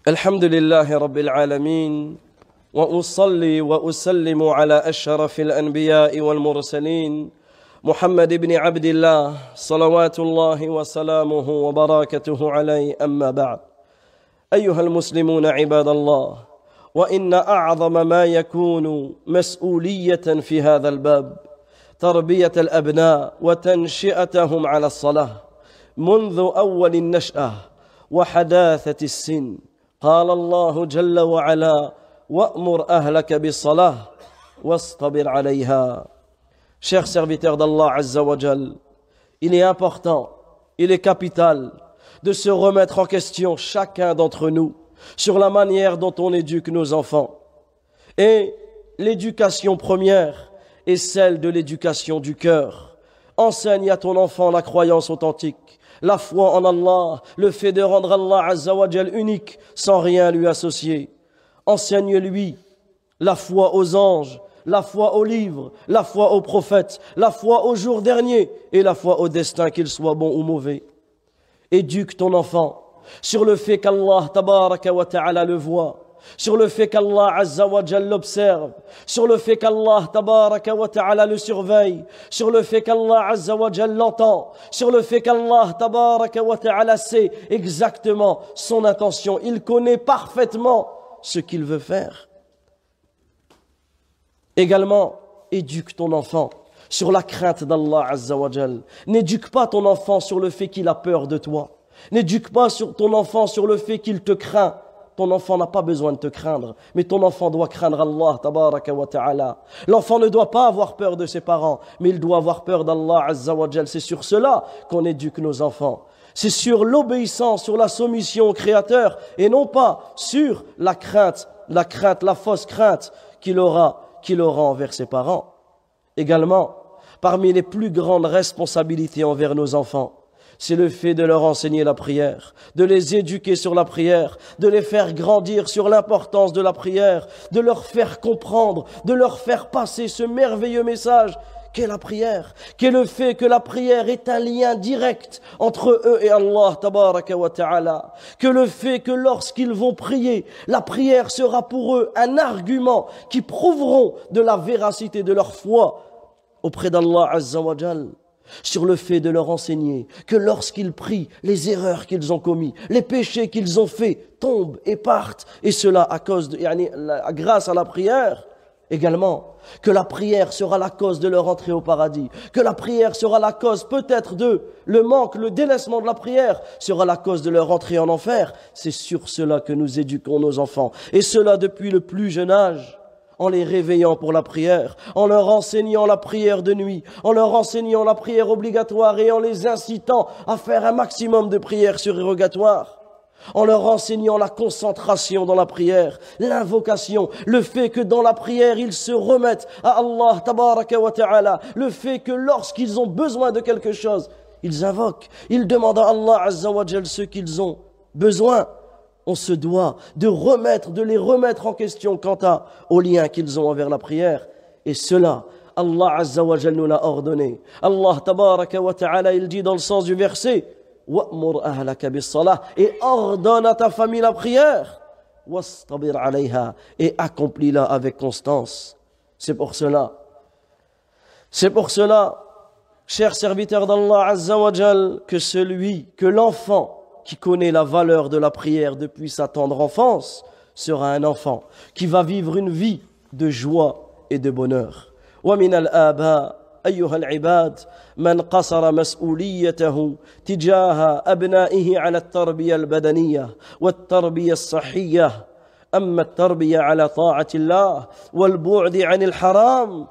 الحمد لله رب العالمين وأصلي وأسلم على أشرف الأنبياء والمرسلين محمد بن عبد الله صلوات الله وسلامه وبركاته عليه أما بعد أيها المسلمون عباد الله وإن أعظم ما يكون مسؤولية في هذا الباب تربية الأبناء وتنشئتهم على الصلاة منذ أول النشأة وحداثة السن قال الله جل وعلا وأمر أهلك بالصلاة واصطبر عليها. Chers serviteurs d'Allah Azza wa Jal, il est important, il est capital de se remettre en question chacun d'entre nous sur la manière dont on éduque nos enfants. Et l'éducation première est celle de l'éducation du cœur. Enseigne à ton enfant la croyance authentique, la foi en Allah, le fait de rendre Allah Azza wa Jal unique sans rien lui associer. Enseigne-lui la foi aux anges, la foi aux livres, la foi aux prophètes, la foi au jour dernier et la foi au destin, qu'il soit bon ou mauvais. Éduque ton enfant sur le fait qu'Allah tabaraka wa ta'ala le voit, sur le fait qu'Allah Azza wa Jal l'observe, sur le fait qu'Allah tabaraka wa ta'ala le surveille, sur le fait qu'Allah Azza wa Jal l'entend, sur le fait qu'Allah tabaraka wa ta'ala sait exactement son intention. Il connaît parfaitement ce qu'il veut faire. Également, éduque ton enfant sur la crainte d'Allah Azza wa Jal. N'éduque pas ton enfant sur le fait qu'il a peur de toi. N'éduque pas ton enfant sur le fait qu'il te craint. Ton enfant n'a pas besoin de te craindre, mais ton enfant doit craindre Allah tabaraka wa ta'ala. L'enfant ne doit pas avoir peur de ses parents, mais il doit avoir peur d'Allah Azza wa Jal. C'est sur cela qu'on éduque nos enfants. C'est sur l'obéissance, sur la soumission au Créateur, et non pas sur la crainte, la fausse crainte qu'il aura envers ses parents. Également, parmi les plus grandes responsabilités envers nos enfants, c'est le fait de leur enseigner la prière, de les éduquer sur la prière, de les faire grandir sur l'importance de la prière, de leur faire comprendre, de leur faire passer ce merveilleux message qu'est la prière, qu'est le fait que la prière est un lien direct entre eux et Allah tabaraka wa ta'ala, que le fait que lorsqu'ils vont prier, la prière sera pour eux un argument qui prouveront de la véracité de leur foi auprès d'Allah Azza wa Jal, sur le fait de leur enseigner que lorsqu'ils prient, les erreurs qu'ils ont commises, les péchés qu'ils ont faits tombent et partent, et cela grâce à la prière. Également, que la prière sera la cause de leur entrée au paradis, que la prière sera la cause peut-être le manque, le délaissement de la prière sera la cause de leur entrée en enfer. C'est sur cela que nous éduquons nos enfants, et cela depuis le plus jeune âge, en les réveillant pour la prière, en leur enseignant la prière de nuit, en leur enseignant la prière obligatoire et en les incitant à faire un maximum de prières surérogatoires, en leur enseignant la concentration dans la prière, l'invocation, le fait que dans la prière ils se remettent à Allah tabaraka wa ta'ala, le fait que lorsqu'ils ont besoin de quelque chose, ils invoquent, ils demandent à Allah Azza wa Jal ce qu'ils ont besoin. On se doit de les remettre en question quant au lien qu'ils ont envers la prière. Et cela, Allah Azza wa Jal nous l'a ordonné. Allah tabaraka wa ta'ala, il dit dans le sens du verset, وَأْمُرْ أَهْلَكَ بِالصَّلَاةِ, et ordonne à ta famille la prière, وَاسْتَبِرْ عَلَيْهَا, et accomplis-la avec constance. C'est pour cela, chers serviteurs d'Allah Azza wa Jal, que l'enfant qui connaît la valeur de la prière depuis sa tendre enfance sera un enfant qui va vivre une vie de joie et de bonheur. وَمِنَ الْآبَاءِ أيها العباد من قصر مسؤوليته تجاه أبنائه على التربية البدنية والتربية الصحية، أما التربية على طاعة الله والبعد عن الحرام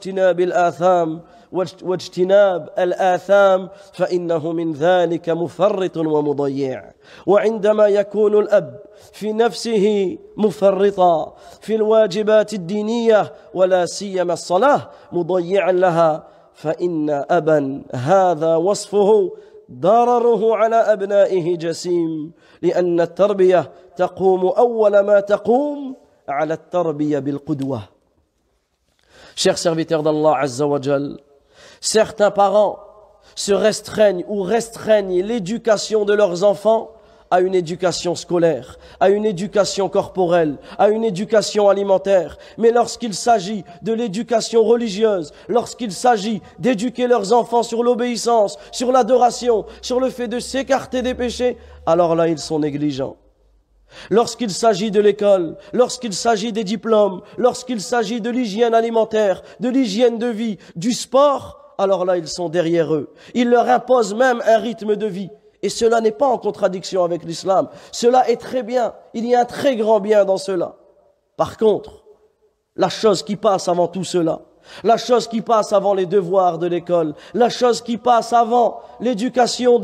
واجتناب الآثام فإنه من ذلك مفرط ومضيع. وعندما يكون الأب في نفسه مفرطا في الواجبات الدينية ولا سيما الصلاة مضيعا لها، فإن أبا هذا وصفه ضرره على أبنائه جسيم، لأن التربية تقوم أول ما تقوم على التربية بالقدوة. Chers serviteurs d'Allah Azza wa Jal, certains parents se restreignent l'éducation de leurs enfants à une éducation scolaire, à une éducation corporelle, à une éducation alimentaire. Mais lorsqu'il s'agit de l'éducation religieuse, lorsqu'il s'agit d'éduquer leurs enfants sur l'obéissance, sur l'adoration, sur le fait de s'écarter des péchés, alors là, ils sont négligents. Lorsqu'il s'agit de l'école, lorsqu'il s'agit des diplômes, lorsqu'il s'agit de l'hygiène alimentaire, de l'hygiène de vie, du sport, alors là, ils sont derrière eux. Ils leur imposent même un rythme de vie. Et cela n'est pas en contradiction avec l'islam. Cela est très bien. Il y a un très grand bien dans cela. Par contre, la chose qui passe avant tout cela, la chose qui passe avant les devoirs de l'école, la chose qui passe avant l'éducation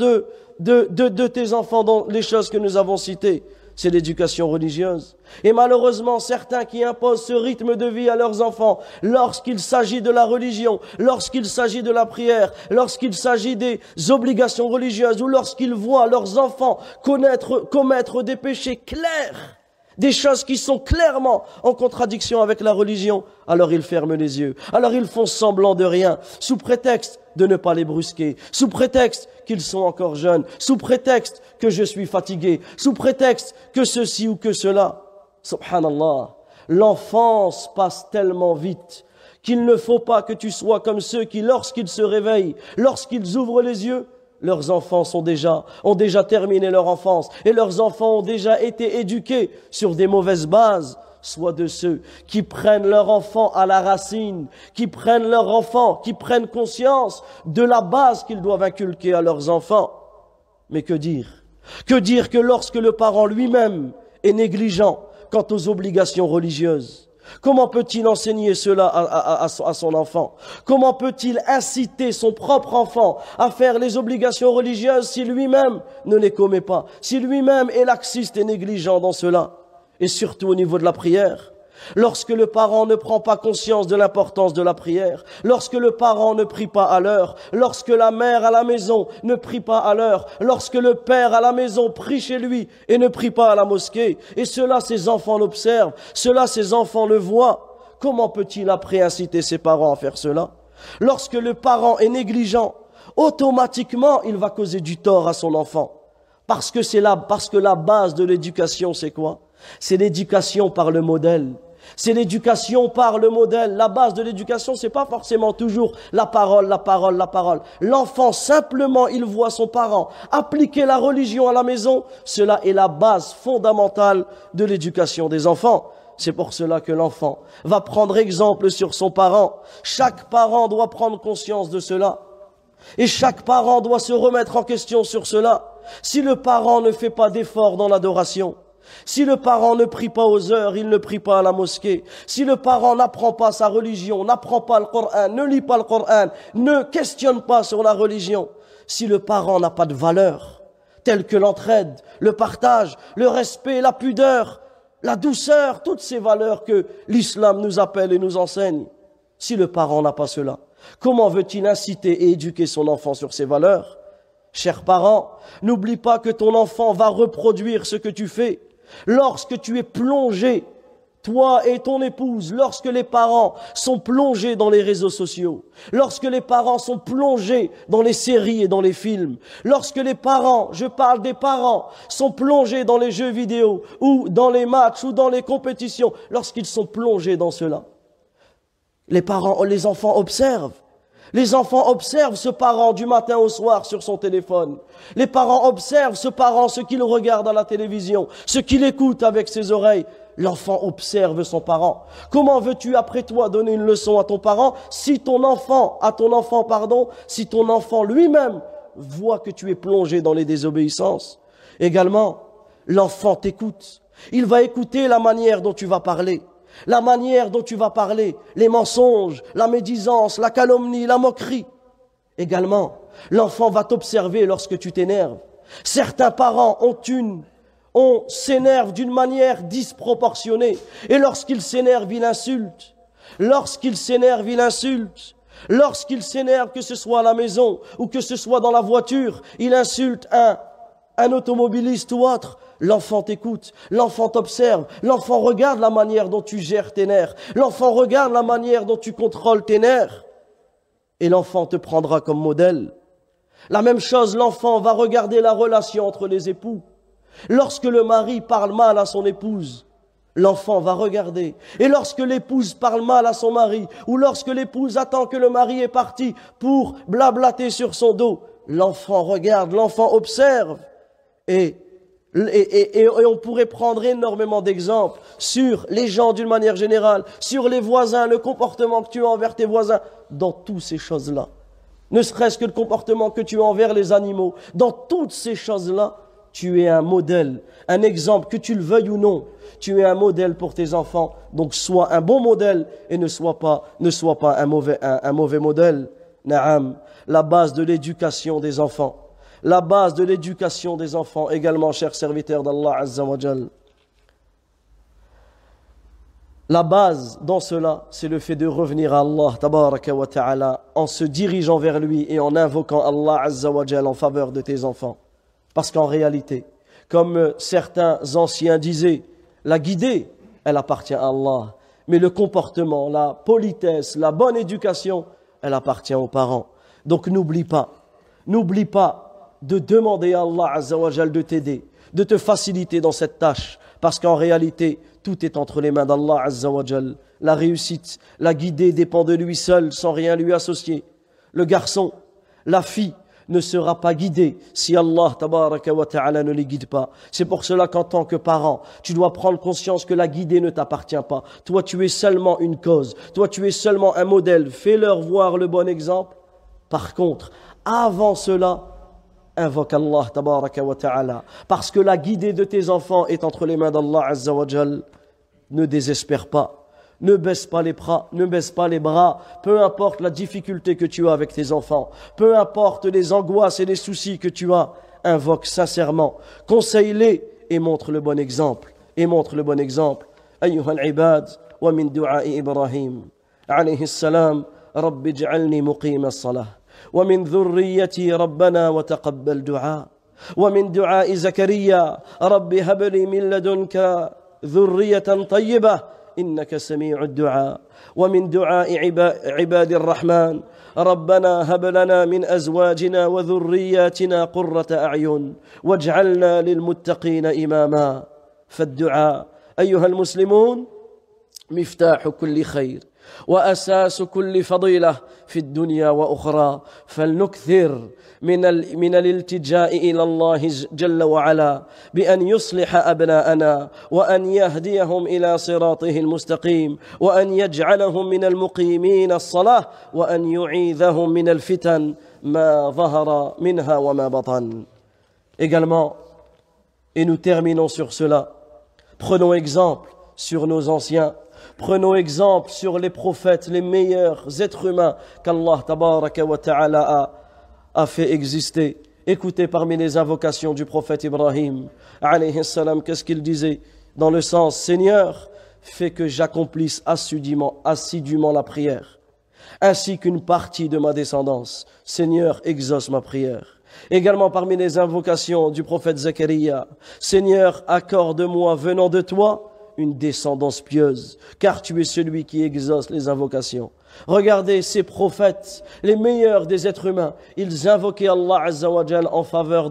de tes enfants dans les choses que nous avons citées, c'est l'éducation religieuse. Et malheureusement, certains qui imposent ce rythme de vie à leurs enfants, lorsqu'il s'agit de la religion, lorsqu'il s'agit de la prière, lorsqu'il s'agit des obligations religieuses, ou lorsqu'ils voient leurs enfants commettre des péchés clairs, des choses qui sont clairement en contradiction avec la religion, alors ils ferment les yeux, alors ils font semblant de rien, sous prétexte de ne pas les brusquer, sous prétexte qu'ils sont encore jeunes, sous prétexte que je suis fatigué, sous prétexte que ceci ou que cela. Subhanallah, l'enfance passe tellement vite qu'il ne faut pas que tu sois comme ceux qui, lorsqu'ils se réveillent, lorsqu'ils ouvrent les yeux, leurs enfants ont déjà terminé leur enfance et leurs enfants ont déjà été éduqués sur des mauvaises bases. Soit de ceux qui prennent leur enfant à la racine, qui prennent leur enfant, qui prennent conscience de la base qu'ils doivent inculquer à leurs enfants. Mais que dire? Que dire que lorsque le parent lui-même est négligent quant aux obligations religieuses? Comment peut-il enseigner cela à son enfant? Comment peut-il inciter son propre enfant à faire les obligations religieuses si lui-même ne les commet pas, si lui-même est laxiste et négligent dans cela? Et surtout au niveau de la prière, lorsque le parent ne prend pas conscience de l'importance de la prière, lorsque le parent ne prie pas à l'heure, lorsque la mère à la maison ne prie pas à l'heure, lorsque le père à la maison prie chez lui et ne prie pas à la mosquée, et cela ses enfants l'observent, cela ses enfants le voient, comment peut-il après inciter ses parents à faire cela? Lorsque le parent est négligent, automatiquement il va causer du tort à son enfant. Parce que la base de l'éducation, c'est quoi? C'est l'éducation par le modèle. C'est l'éducation par le modèle. La base de l'éducation, c'est pas forcément toujours la parole. L'enfant, simplement, il voit son parent appliquer la religion à la maison. Cela est la base fondamentale de l'éducation des enfants. C'est pour cela que l'enfant va prendre exemple sur son parent. Chaque parent doit prendre conscience de cela. Et chaque parent doit se remettre en question sur cela. Si le parent ne fait pas d'effort dans l'adoration, si le parent ne prie pas aux heures, il ne prie pas à la mosquée, si le parent n'apprend pas sa religion, n'apprend pas le Coran, ne lit pas le Coran, ne questionne pas sur la religion, si le parent n'a pas de valeurs telles que l'entraide, le partage, le respect, la pudeur, la douceur, toutes ces valeurs que l'islam nous appelle et nous enseigne, si le parent n'a pas cela, comment veut-il inciter et éduquer son enfant sur ces valeurs? Chers parents, n'oublie pas que ton enfant va reproduire ce que tu fais. Lorsque tu es plongé, toi et ton épouse, lorsque les parents sont plongés dans les réseaux sociaux, lorsque les parents sont plongés dans les séries et dans les films, lorsque les parents, je parle des parents, sont plongés dans les jeux vidéo ou dans les matchs ou dans les compétitions, lorsqu'ils sont plongés dans cela, les enfants observent. Les enfants observent ce parent du matin au soir sur son téléphone. Les parents observent ce parent, ce qu'il regarde à la télévision, ce qu'il écoute avec ses oreilles. L'enfant observe son parent. Comment veux-tu après toi donner une leçon à ton parent si ton enfant lui-même voit que tu es plongé dans les désobéissances? Également, l'enfant t'écoute. Il va écouter la manière dont tu vas parler. La manière dont tu vas parler, les mensonges, la médisance, la calomnie, la moquerie. Également, l'enfant va t'observer lorsque tu t'énerves. Certains parents s'énervent d'une manière disproportionnée. Et lorsqu'ils s'énervent, ils insultent. Lorsqu'ils s'énervent, que ce soit à la maison ou que ce soit dans la voiture, ils insultent un automobiliste ou autre. L'enfant t'écoute, l'enfant t'observe, l'enfant regarde la manière dont tu gères tes nerfs, l'enfant regarde la manière dont tu contrôles tes nerfs, et l'enfant te prendra comme modèle. La même chose, l'enfant va regarder la relation entre les époux. Lorsque le mari parle mal à son épouse, l'enfant va regarder. Et lorsque l'épouse parle mal à son mari, ou lorsque l'épouse attend que le mari est parti pour blablater sur son dos, l'enfant regarde, l'enfant observe. Et on pourrait prendre énormément d'exemples sur les gens d'une manière générale, sur les voisins, le comportement que tu as envers tes voisins, dans toutes ces choses-là. Ne serait-ce que le comportement que tu as envers les animaux. Dans toutes ces choses-là, tu es un modèle, un exemple, que tu le veuilles ou non. Tu es un modèle pour tes enfants. Donc sois un bon modèle et ne sois pas un mauvais modèle. Naam, la base de l'éducation des enfants. La base de l'éducation des enfants également, chers serviteurs d'Allah Azza wa Jal. La base dans cela, c'est le fait de revenir à Allah tabaraka wa ta'ala en se dirigeant vers lui et en invoquant Allah Azza wa Jal en faveur de tes enfants. Parce qu'en réalité, comme certains anciens disaient, la guidée, elle appartient à Allah. Mais le comportement, la politesse, la bonne éducation, elle appartient aux parents. Donc n'oublie pas de demander à Allah Azza wa Jal de t'aider, de te faciliter dans cette tâche. Parce qu'en réalité, tout est entre les mains d'Allah Azza wa Jal. La réussite, la guidée dépend de lui seul, sans rien lui associer. Le garçon, la fille, ne sera pas guidé si Allah tabaraka wa ta'ala ne les guide pas. C'est pour cela qu'en tant que parent, tu dois prendre conscience que la guidée ne t'appartient pas. Toi, tu es seulement une cause. Toi, tu es seulement un modèle. Fais-leur voir le bon exemple. Par contre, avant cela, invoque Allah tabaraka wa ta'ala. Parce que la guidée de tes enfants est entre les mains d'Allah azza wa jal. Ne désespère pas. Ne baisse pas les bras, peu importe la difficulté que tu as avec tes enfants, peu importe les angoisses et les soucis que tu as, invoque sincèrement, conseille-les et montre le bon exemple. Ayyuha al-ibad, wa min du'a'i Ibrahim, alayhi salam, Rabbi ij'alni muqima as-salah, wa min dhurriyyati Rabbana wa taqabbal du'a, wa min du'a'i Zakariya, Rabbi habli min ladunka dhurriyatan tayyibah, إنك سميع الدعاء ومن دعاء عباد الرحمن ربنا هب لنا من أزواجنا وذرياتنا قرة أعين واجعلنا للمتقين إماما فالدعاء أيها المسلمون مفتاح كل خير وأساس كل فضيلة في الدنيا وأخرى فلنكثر من الالتجاء إلى الله جل وعلا بأن يصلح أبناءنا وأن يهديهم إلى صراطه المستقيم وأن يجعلهم من المقيمين الصلاة وأن يعيذهم من الفتن ما ظهر منها وما بطن. Également, et nous terminons sur cela, prenons exemple sur nos anciens. Prenons exemple sur les prophètes, les meilleurs êtres humains qu'Allah tabaraka wa ta'ala a fait exister. Écoutez parmi les invocations du prophète Ibrahim, alayhi salam, qu'est-ce qu'il disait? Dans le sens, Seigneur, fais que j'accomplisse assidûment la prière, ainsi qu'une partie de ma descendance. Seigneur, exauce ma prière. Également parmi les invocations du prophète Zakariya, Seigneur, accorde-moi venant de toi une descendance pieuse, car tu es celui qui exauce les invocations. Regardez ces prophètes, les meilleurs des êtres humains, ils invoquaient Allah Azza wa Jal en faveur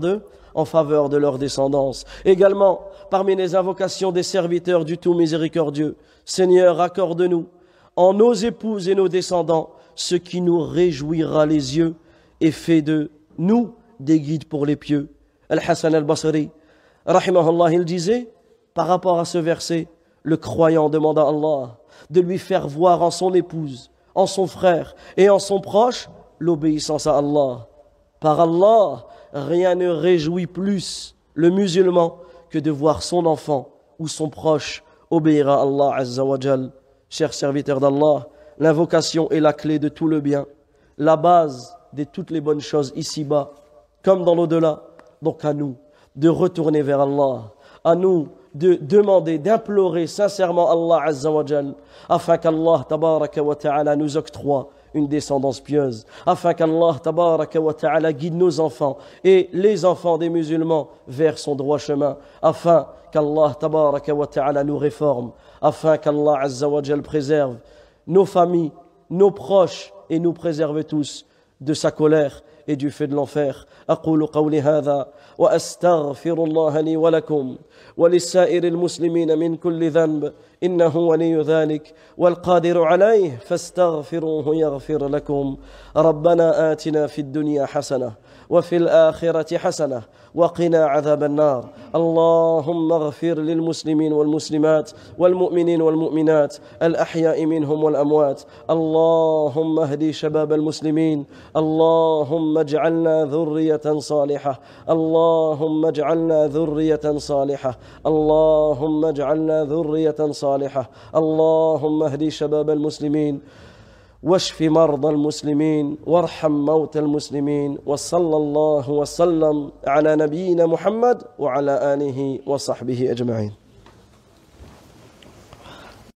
de leur descendance. Également, parmi les invocations des serviteurs du tout miséricordieux, Seigneur, accorde-nous en nos épouses et nos descendants ce qui nous réjouira les yeux et fait de nous des guides pour les pieux. Al-Hassan al-Basri, rahimahullah, il disait, par rapport à ce verset, le croyant demanda à Allah de lui faire voir en son épouse, en son frère et en son proche l'obéissance à Allah. Par Allah, rien ne réjouit plus le musulman que de voir son enfant ou son proche obéir à Allah Azza wa Jal. Chers serviteurs d'Allah, l'invocation est la clé de tout le bien, la base de toutes les bonnes choses ici-bas, comme dans l'au-delà. Donc à nous de retourner vers Allah, à nous de demander, d'implorer sincèrement Allah Azza wa Jal, afin qu'Allah tabaraka wa ta'ala nous octroie une descendance pieuse, afin qu'Allah tabaraka wa ta'ala guide nos enfants et les enfants des musulmans vers son droit chemin, afin qu'Allah tabaraka wa ta'ala nous réforme, afin qu'Allah Azza wa Jal préserve nos familles, nos proches et nous préserve tous de sa colère et du feu de l'enfer. أقول قولي هذا وأستغفر الله لي ولكم ولسائر المسلمين من كل ذنب إنه ولي ذلك والقادر عليه فاستغفروه يغفر لكم. ربنا آتنا في الدنيا حسنة وفي الآخرة حسنة وقنا عذاب النار. اللهم اغفر للمسلمين والمسلمات والمؤمنين والمؤمنات الأحياء منهم والأموات. اللهم اهدي شباب المسلمين. اللهم اجعلنا ذرية صالحة. اللهم اجعلنا ذرية صالحة. اللهم اجعلنا ذرية صالحة. اللهم اهدي شباب المسلمين واشف مرضى المسلمين وارحم موتى المسلمين. وصلى الله وسلم على نبينا محمد وعلى آله وصحبه أجمعين.